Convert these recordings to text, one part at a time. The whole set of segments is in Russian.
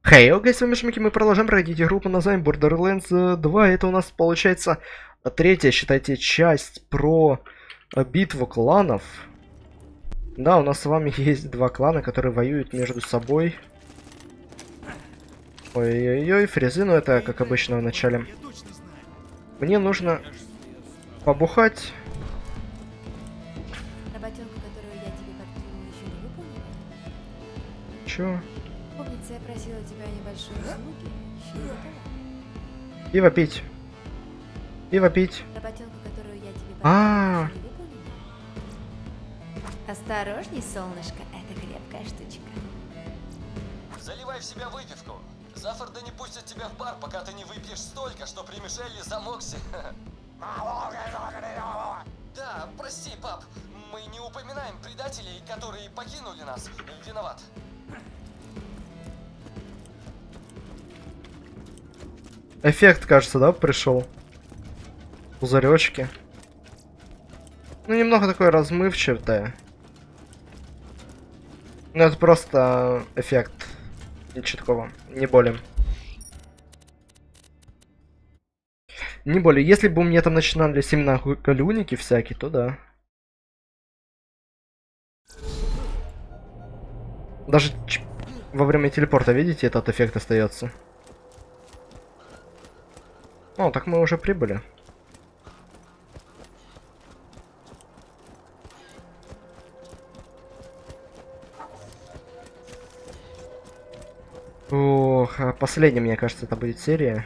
Хей, окей, с вами Шмики, мы продолжаем проходить игру под названием Borderlands 2. Это у нас получается третья, считайте, часть про битву кланов. Да, у нас с вами есть два клана, которые воюют между собой. Ой-ой-ой, фрезы, ну это как обычно в начале. Мне нужно побухать. Работенку, которую я тебе подкинула, еще не выполнила? Чё? Помнится, я просила тебя о небольшой услуге. Еще не готова? Пиво пить. Пиво пить. Работенку, которую я тебе А. подкинула, еще не выполнила? Осторожней, солнышко, это крепкая штучка. Заливай в себя выпивку. Зафорды не пустят тебя в бар, пока ты не выпьешь столько, что примешь Элли замокся. Да, прости, пап. Мы не упоминаем предателей, которые покинули нас. Виноват. Эффект, кажется, да, пришел? Пузыречки. Ну, немного такое размывчатое. Ну, это просто эффект. Ничего такого. Не более. Не более. Если бы у меня там начинались именно галюники всякие, то да. Даже во время телепорта, видите, этот эффект остается. О, так мы уже прибыли. Ох, а последняя, мне кажется, это будет серия,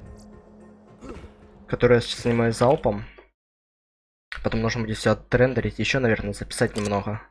которую я сейчас снимаю залпом. Потом нужно будет все отрендерить, еще, наверное, записать немного.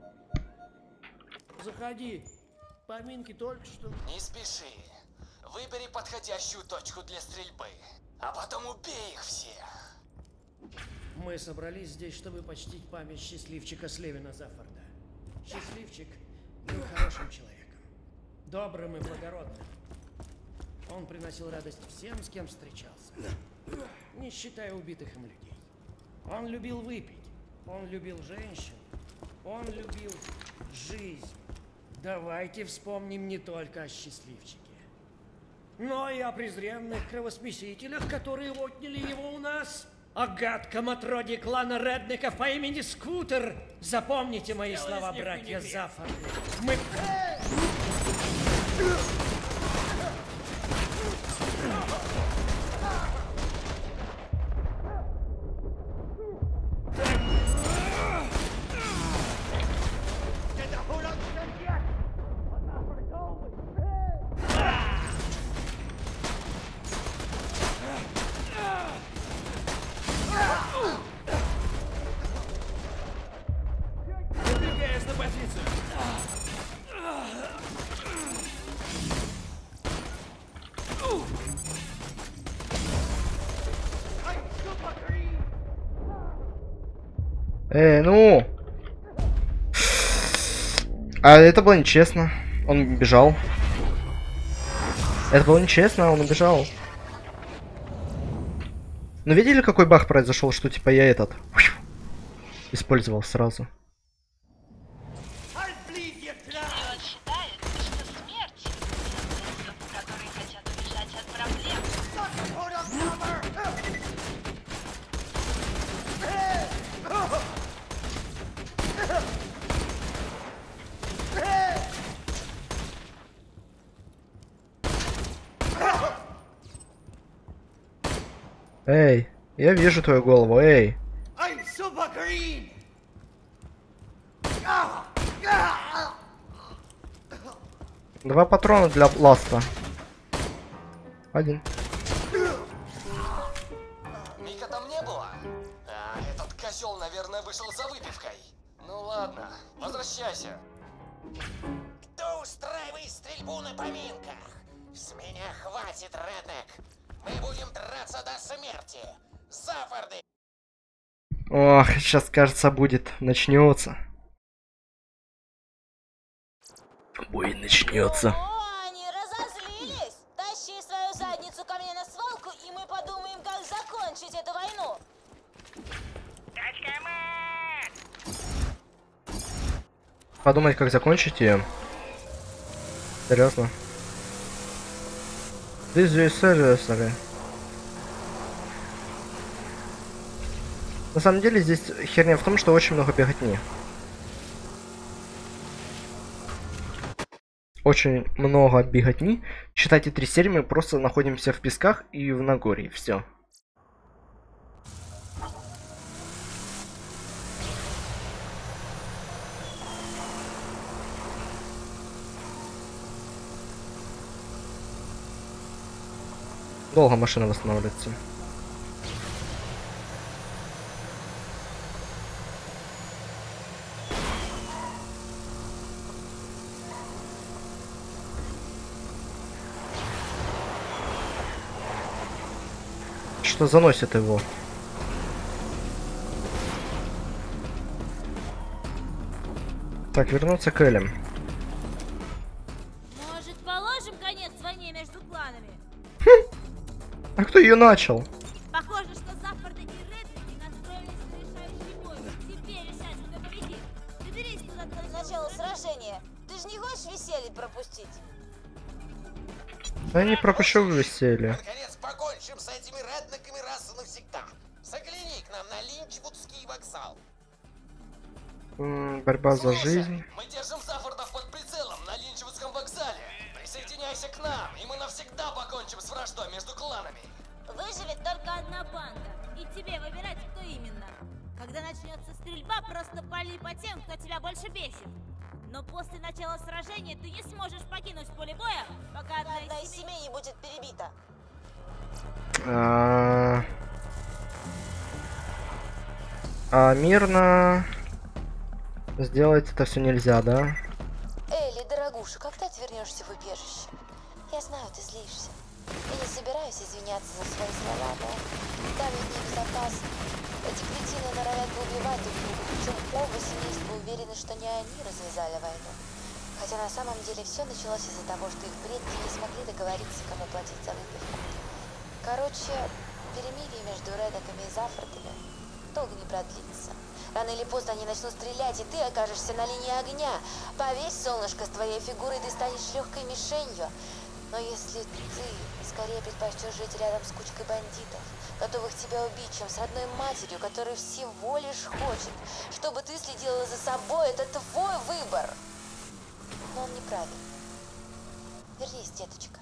Заходи. Поминки только что. Не спеши. Выбери подходящую точку для стрельбы, а потом убей их всех. Мы собрались здесь, чтобы почтить память счастливчика Слевина Зафорда. Счастливчик был хорошим человеком. Добрым и благородным. Он приносил радость всем, с кем встречался. Не считая убитых им людей. Он любил выпить. Он любил женщин. Он любил жизнь. Давайте вспомним не только о счастливчике, но и о презренных кровосмесителях, которые отняли его у нас. О гадком отроде клана Реднеков по имени Скутер. Запомните мои слова, братья Зафорды. Мы... Выдвигаясь на позицию. Ну! А это было нечестно. Он бежал. Это было нечестно, он убежал. Ну видели, какой баг произошел, что типа я этот использовал сразу. И он считает, что смерть беженцев, которые хотят убежать от проблем. Эй, я вижу твою голову, эй. Два патрона для ласта. Один. Мика там не было? А, этот козел, наверное, вышел за выпивкой. Ну ладно, возвращайся. Кто устраивает стрельбу на поминках? С меня хватит, Реднек. Мы будем драться до смерти. Зафорды! Ох, сейчас, кажется, будет. Начнется. Бой начнется. О, они разозлились! Тащи свою задницу ко мне на свалку, и мы подумаем, как закончить эту войну. Подумать, как закончить ее. Серьезно. This is seriously. На самом деле здесь херня в том, что очень много беготни. Очень много беготни. Считайте, 3 серии мы просто находимся в песках и в Нагорье. Все. Долго машина восстанавливается. Что заносит его? Так, вернуться к Элем. Может, положим конец войне между кланами? А кто ее начал? Похоже, что Зафорды и Редвики настроились на решающий бой. Теперь решать, кто победит. Доберись туда до начала сражения. Ты же не хочешь веселье пропустить? Я не пропущу веселье. Наконец покончим с этими реднеками раз и навсегда. Загляни к нам на Линчвудский вокзал. Борьба за Слушай, жизнь. мы держим Зафордов под прицелом на Линчвудском вокзале. Присоединяйся к нам, и мы навсегда покончим с враждой между кланами. Выживет только одна банда. И тебе выбирать, кто именно. Когда начнется стрельба, просто пали по тем, кто тебя больше бесит. Но после начала сражения ты не сможешь покинуть поле боя, пока одна из семей не будет перебита. Мирно сделать это все нельзя, да? Элли, дорогуша, когда ты вернешься в убежище? Я знаю, ты злишься. Я не собираюсь извиняться за свои слова, но там ведь небезопасно. Эти кретины норовят убивать друг друга, причем оба семейства уверены, что не они развязали войну. Хотя на самом деле все началось из-за того, что их предки не смогли договориться, кому платить за выпивку. Короче, перемирие между Редоками и Зафордами долго не продлится. Рано или поздно они начнут стрелять, и ты окажешься на линии огня. Повесь, солнышко, с твоей фигурой ты станешь легкой мишенью. Но если ты скорее предпочтешь жить рядом с кучкой бандитов, готовых тебя убить, чем с родной матерью, которая всего лишь хочет, чтобы ты следила за собой, это твой выбор. Но он неправильный. Вернись, деточка.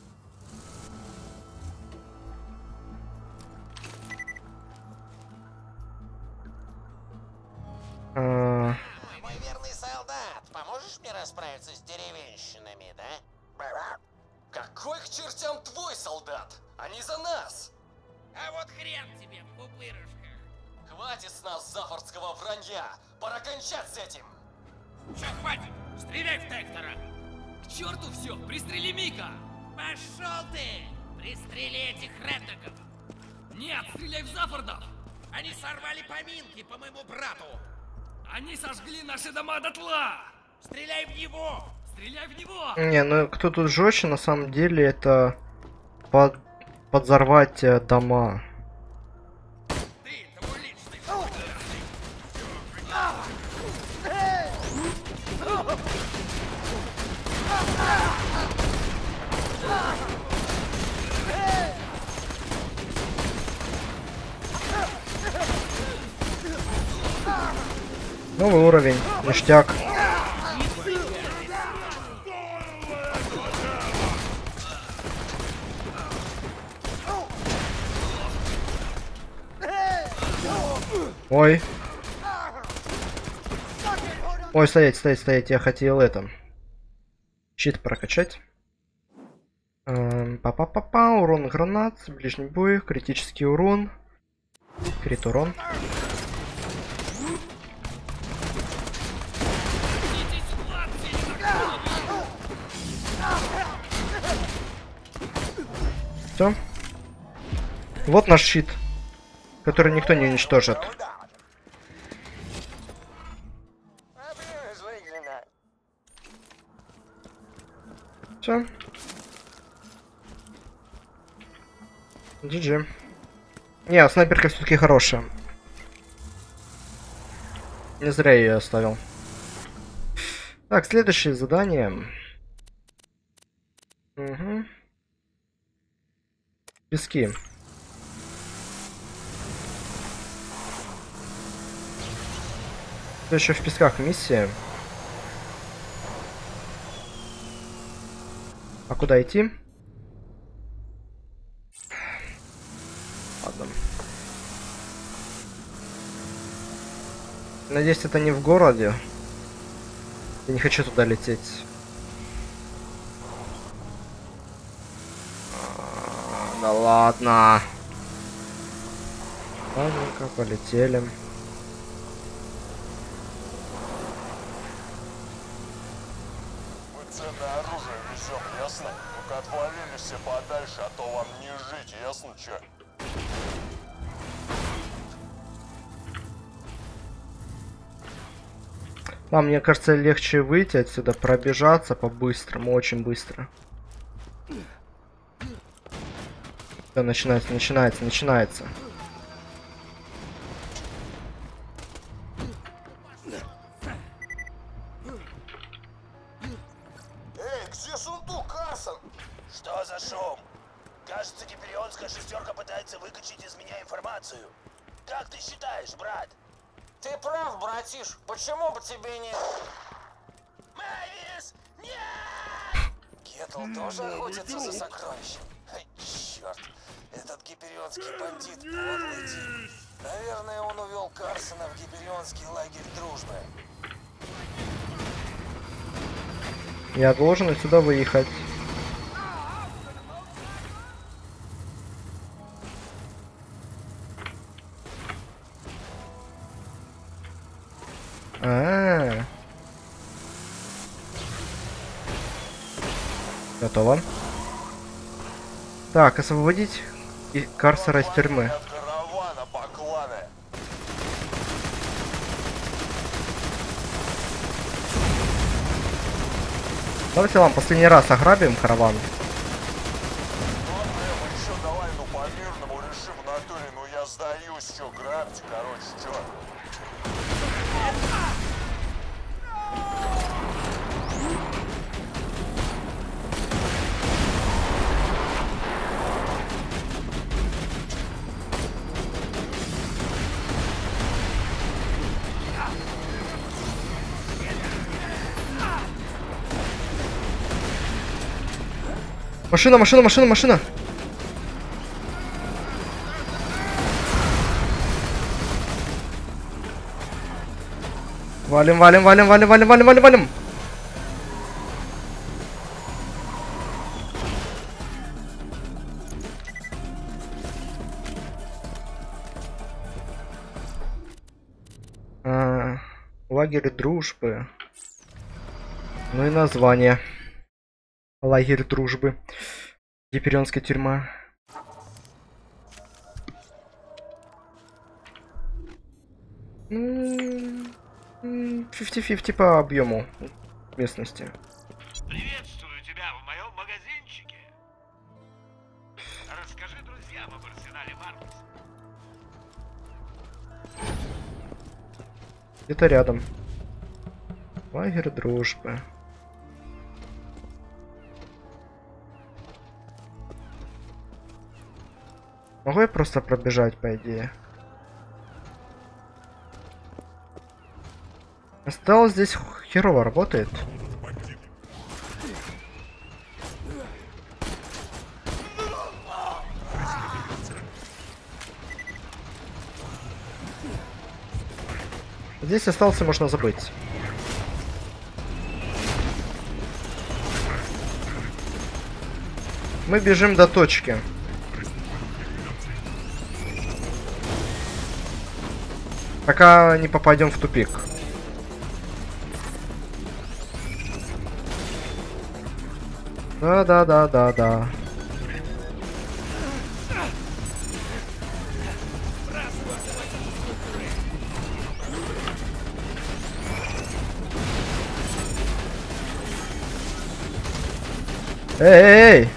Мой верный солдат, поможешь мне расправиться с деревенщинами, да? Какой к чертям твой солдат? Они за нас! А вот хрен тебе в пупырышках. Хватит с нас зафордского вранья! Пора кончать с этим! Все, хватит! Стреляй в Тектора! К черту все! Пристрели Мика! Пошел ты! Пристрели этих реднеков! Нет, стреляй в Зафордов! Они сорвали поминки по моему брату! Они сожгли наши дома дотла! Стреляй в него! Стреляй в него! Не, ну кто тут жестче, на самом деле, это подзорвать дома. Ты, твой личный Новый уровень, ништяк. Ой. Ой, стоять, я хотел это. Щит прокачать. Па-па-па-па, урон гранат, ближний бой, критический урон. Крит урон. Все. Вот наш щит, который никто не уничтожит. Все. GG. Не, снайперка все-таки хорошая. Не зря я ее оставил. Так, следующее задание. Угу. Пески. Все еще в песках миссия. А куда идти? Ладно. Надеюсь, это не в городе. Я не хочу туда лететь. Да ладно. Ладненько, полетели. Мы ценное оружие везем, ясно? Только отвалили все подальше, а то вам не жить, ясно, чё? Да, мне кажется, легче выйти отсюда, пробежаться по-быстрому, очень быстро. Все, начинается. Эй, где сундук, Карсон? Что за шум? Кажется, гиперионская шестерка пытается выкачать из меня информацию. Как ты считаешь, брат? Ты прав, братиш. Почему бы тебе не... Мэвис! Нет! Кетл тоже охотится за сокровищем. Черт, этот гиперионский бандит подлый тип. Наверное, он увел Карсона в гиперионский лагерь дружбы. Я должен отсюда выехать. Готово. Так, освободить Карсера из тюрьмы. От каравана, бакланы. Давайте вам последний раз ограбим караван. Ладно, еще давай, ну по-мирному решим в натуре, ну я сдаюсь, чё, грабьте, короче, чё? Машина! Валим! Лагерь дружбы. Ну и название. Лагерь дружбы. Гиперионская тюрьма. 50-50 по объему местности. Приветствую тебя в моем магазинчике. Расскажи друзьям об арсенале Маркус. Где-то рядом. Лагерь дружбы. Могу я просто пробежать, по идее? Осталось здесь херово работает. Здесь остался, можно забыть. Мы бежим до точки. Пока не попадем в тупик. Да. Эй!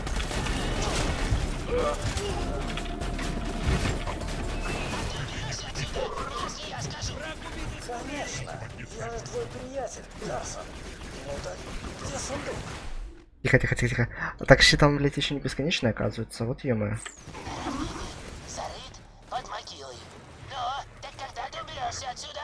Конечно, я же твой приятель, Карсон. Ну так, где сундук? Тихо, тихо, тихо, тихо. Так, щит там, блядь, еще не бесконечный, оказывается. Вот ё-моё. Зарыт под могилой. Ну, так когда ты уберешься отсюда?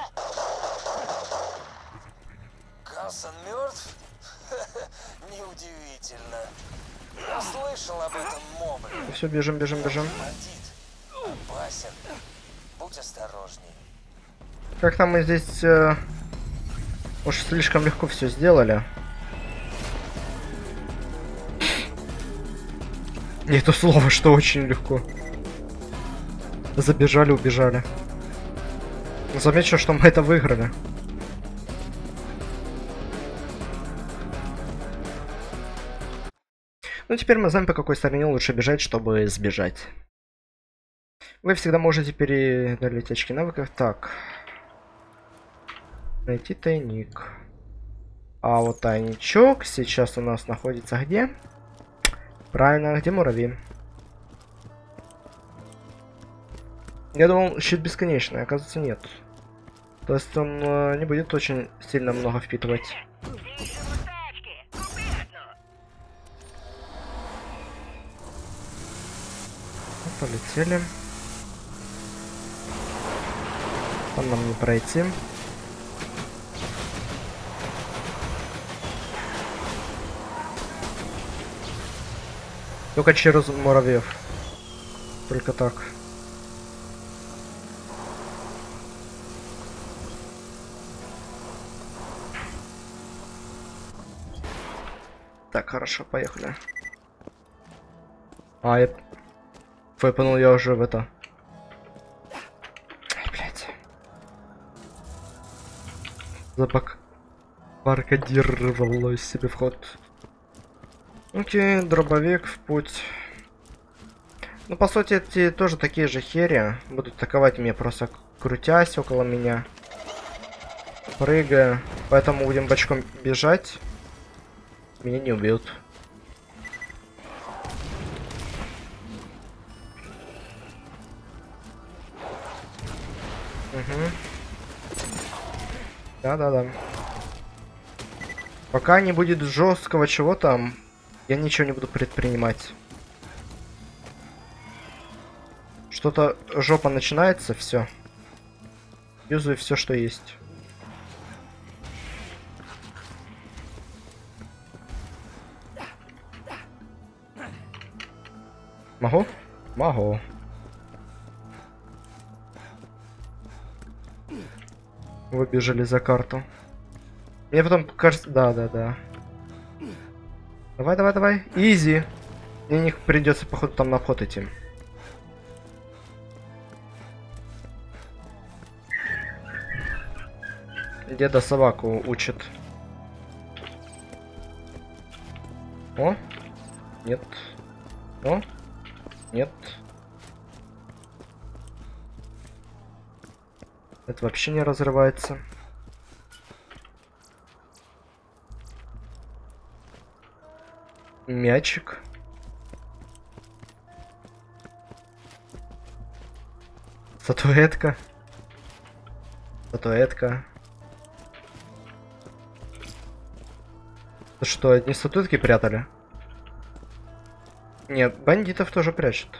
Карсон мертв? Неудивительно. Я слышал об этом мобе. Все, бежим, бежим, бежим. Бандит. Опасен. Будь осторожней. Как-то мы здесь уж слишком легко все сделали. Не то слово, что очень легко. Забежали, убежали. Замечу, что мы это выиграли. Ну, теперь мы знаем, по какой стороне лучше бежать, чтобы сбежать. Вы всегда можете передалить очки навыков. Так. Найти тайник. А вот тайничок сейчас у нас находится где? Правильно, где муравьи? Я думал, щит бесконечный, оказывается нет. То есть он не будет очень сильно много впитывать. Полетели. Там нам не пройти. Только через муравьев. Только так. Так, хорошо, поехали. А, я понял, я уже в это. Ай, блядь. Баркодировалось себе вход. Окей, дробовик в путь. Ну, по сути, эти тоже такие же хери. Будут атаковать меня, просто крутясь около меня. Прыгая. Поэтому будем бочком бежать. Меня не убьют. Угу. Да-да-да. Пока не будет жесткого чего-то, я ничего не буду предпринимать. Что-то жопа начинается, все. Юзаю все, что есть. Могу? Могу. Выбежали за карту. Мне потом кажется... Да. Давай. Изи. Мне них придется, походу, там на вход идти. Деда собаку учит. О? Нет. О? Нет. Это вообще не разрывается. Мячик. Статуэтка. Статуэтка. Что, одни статуэтки прятали? Нет, бандитов тоже прячут.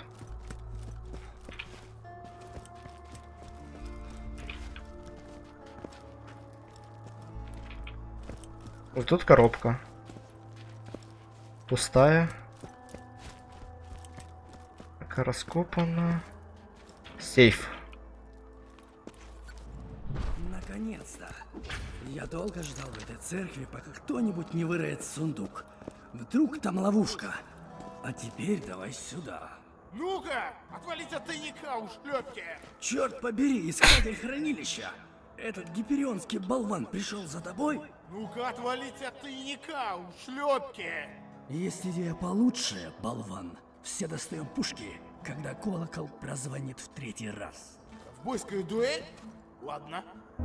Вот тут коробка. Пустая. Так, раскопана. Сейф. Наконец-то! Я долго ждал в этой церкви, пока кто-нибудь не выроет сундук. Вдруг там ловушка. А теперь давай сюда. Ну-ка, отвалить от тайника, ушлепки! Черт побери, искатель хранилища! Этот гиперионский болван пришел за тобой? Ну-ка, отвалить от тайника, ушлепки! Есть идея получше, болван. Все достаем пушки, когда колокол прозвонит в 3-й раз. Ковбойская дуэль? Ладно.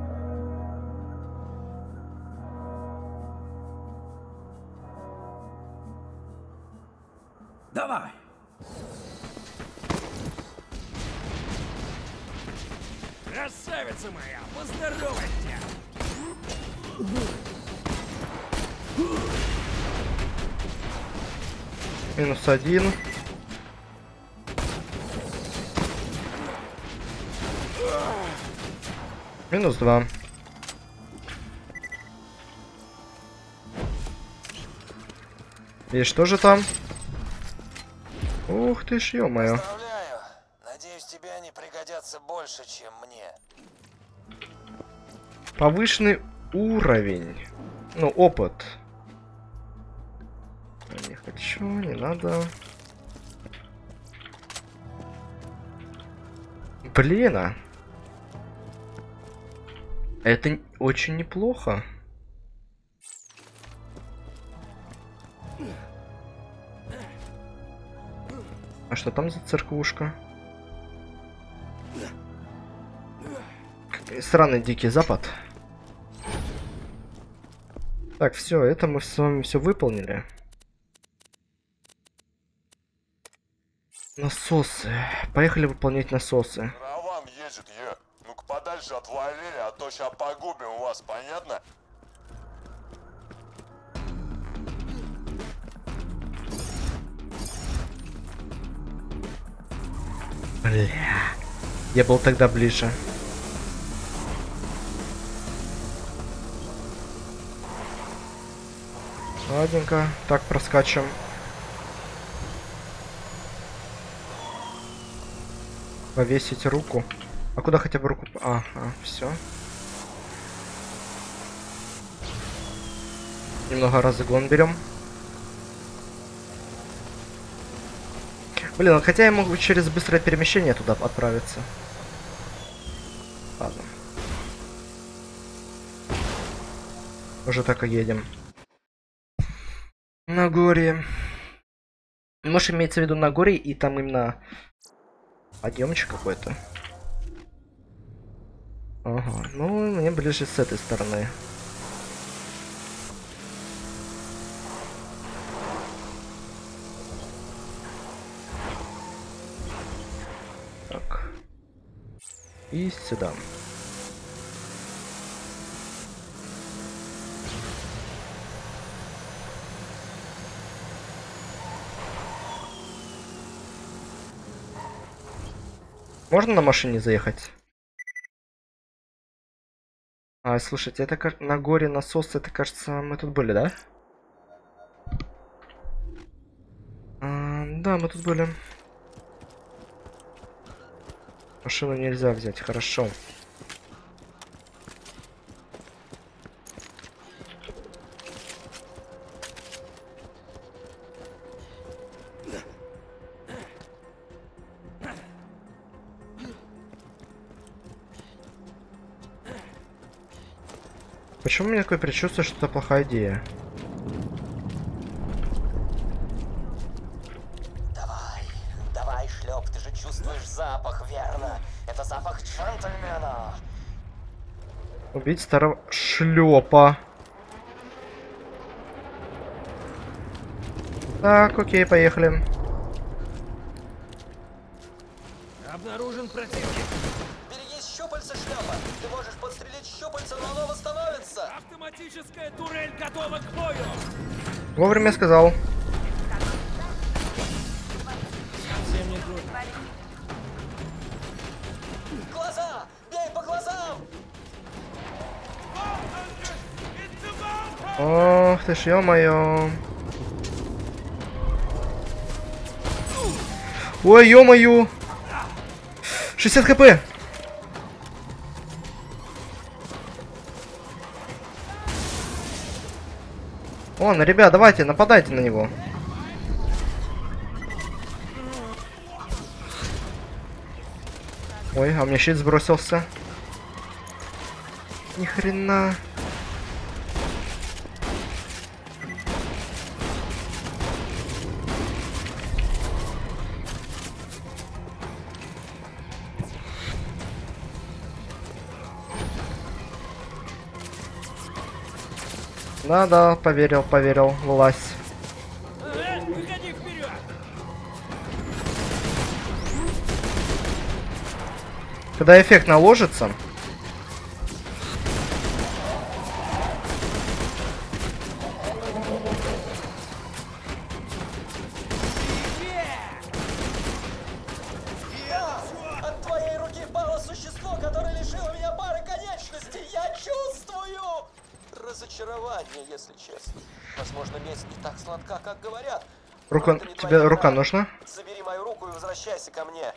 Давай! Красавица моя, поздоровайся! -1. -2. И что же там? Ух ты ж, ё-моё. Поздравляю. Надеюсь, тебе они пригодятся больше, чем мне. Повышенный уровень. Ну, опыт. Не хочу, не надо. Блин, а. Это очень неплохо. А что там за церквушка? Странный Дикий Запад. Так, все, это мы с вами все выполнили. Насосы. Поехали выполнять насосы. Караван едет, Ну-ка подальше отвалили, а то сейчас погубим вас, понятно? Бля. Я был тогда ближе. Ладненько. Так, проскачем. Повесить руку. А куда хотя бы руку? Все. Немного разгон берем. Блин, хотя я могу через быстрое перемещение туда отправиться. Ладно. Уже так и едем. На горе. Может, имеется в виду на горе, и там именно подъемчик какой-то. Ага, ну мне ближе с этой стороны. Так. И сюда. Можно на машине заехать? Слушайте, это как на горе насос, это, кажется, мы тут были, да? Да, мы тут были. Машину нельзя взять, хорошо. Почему у меня такое предчувствие, что это плохая идея? Давай, шлеп, ты же чувствуешь запах, верно? Это запах джентльмена. Убить старого шлепа. Так, окей, поехали. Обнаружен противник. Берегись щупальца, шлепа. Ты можешь подстрелить щупальца, но оно восстановится. Автоматическая турель готова к бою. Вовремя сказал. Глаза! Бей по глазам! Ох ты ж, ё-моё. Ой, ё-моё. 60 хп. Ладно, ребят, давайте, нападайте на него. Ой, а у меня щит сбросился. Ни хрена. Да, поверил, власть. Выходи вперед. Когда эффект наложится. разочарование, если честно. Возможно, месть не так сладка, как говорят. Рука, тебе рука нужна? Забери мою руку и возвращайся ко мне.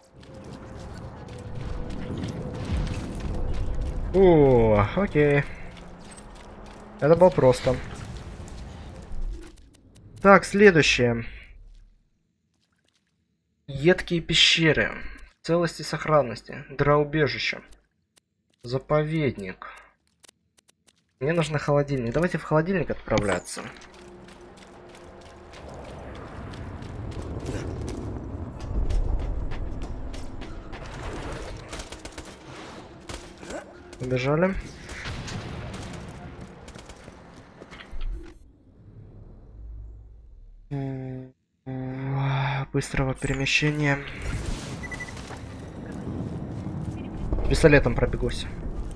О, окей. Это было просто. Так, следующее. Едкие пещеры. Целости и сохранности. Дыра-убежище. Заповедник. Мне нужно холодильник. Давайте в холодильник отправляться. Убежали. Быстрого перемещения. Пистолетом пробегусь.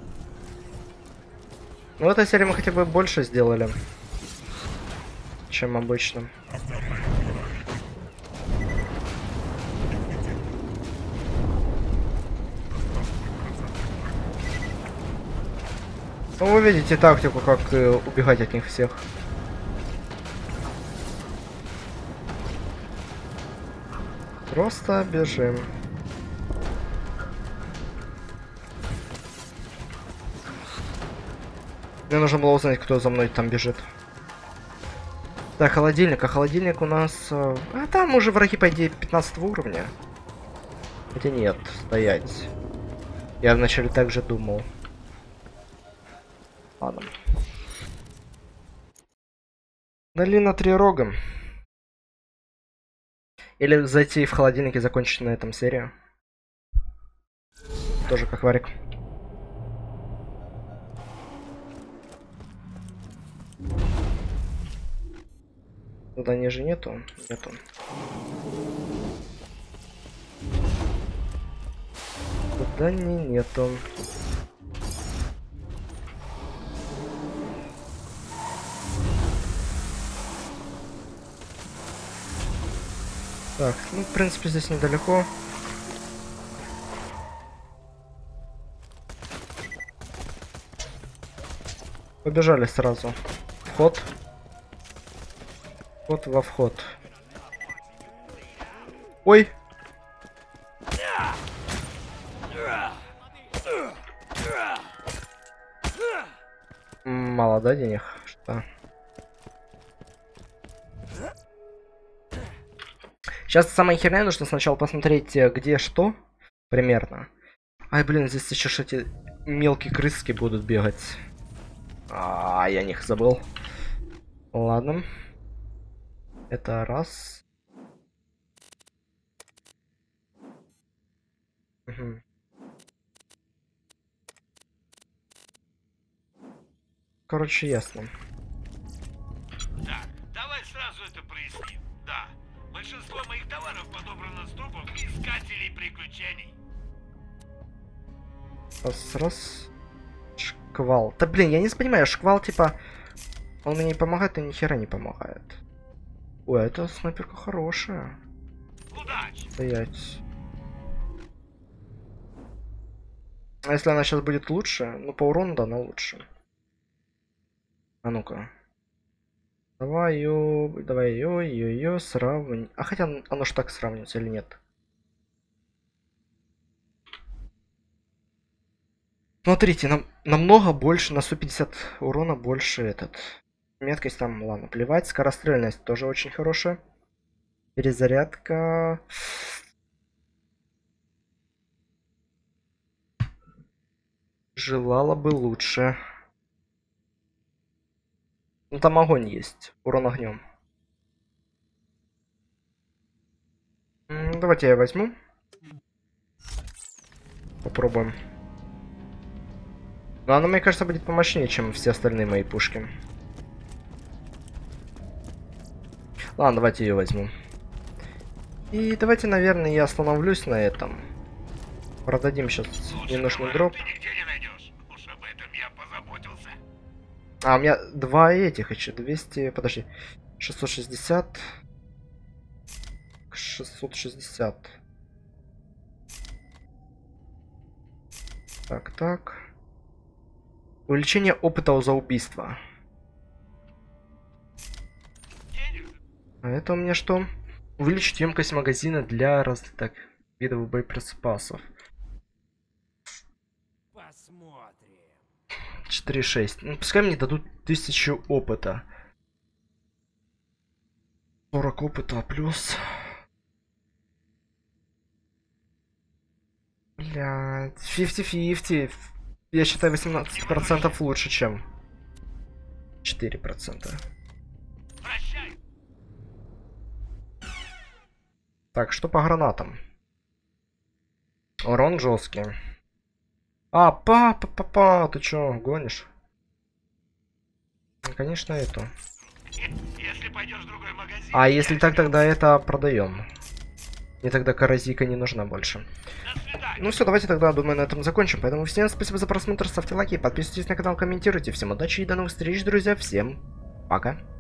Ну, в этой серии мы хотя бы больше сделали, чем обычно. Ну, вы видите тактику, как убегать от них всех. Просто бежим. Мне нужно было узнать, кто за мной там бежит. Так, холодильник. А холодильник у нас... А там уже враги, по идее, 15 уровня. Хотя нет, стоять. Я вначале так же думал. Ладно. Долина Три Рога. Или зайти в холодильник и закончить на этом серию. Тоже как варик. Туда ниже нету? Нету. Туда нету. Так, ну, в принципе, здесь недалеко. Побежали сразу. Вход. Вход во вход. Ой! Мало, да, денег? Что? Сейчас самое херня, нужно сначала посмотреть, где что. Примерно. Ай, блин, здесь еще эти мелкие крыски будут бегать. Я о них забыл. Ладно. Это раз. Угу. Короче, ясно. Так, давай сразу это проясним. Да, большинство моих товаров подобрано с трупом искателей приключений. Раз. Шквал. Да блин, я не понимаю, шквал типа... Он мне не помогает и ни хера не помогает. Ой, это снайперка хорошая. Удачи. Стоять. А если она сейчас будет лучше? Ну, по урону, да, она лучше. А ну-ка. Давай ее сравнить. А хотя оно ж так сравнится или нет? Смотрите, нам намного больше, на 150 урона больше этот. Меткость там, ладно, плевать. Скорострельность тоже очень хорошая. Перезарядка. Желала бы лучше. Ну там огонь есть. Урон огнем. Давайте я возьму. Попробуем. Но она, мне кажется, будет помощнее, чем все остальные мои пушки. Ладно, давайте ее возьму. И давайте, наверное, я остановлюсь на этом. Продадим сейчас ненужный дроп. А, у меня два этих еще. 200, подожди. 660. 660. Так. Увеличение опыта за убийство. А это у меня что? Увеличить емкость магазина для так, видов боеприпасов. Посмотрим. 4,6. Ну, пускай мне дадут 1000 опыта. 40 опыта плюс. Блядь, 50-50. Я считаю 18% лучше, чем 4%. Так, что по гранатам? Урон жесткий. А, па, ты чё, гонишь? Ну, конечно, эту. Если пойдешь в другой магазин... А если так, тогда это продаем. И тогда коррозийка не нужна больше. Ну все, давайте тогда, думаю, на этом закончим. Поэтому всем спасибо за просмотр, ставьте лайки, подписывайтесь на канал, комментируйте. Всем удачи и до новых встреч, друзья. Всем пока.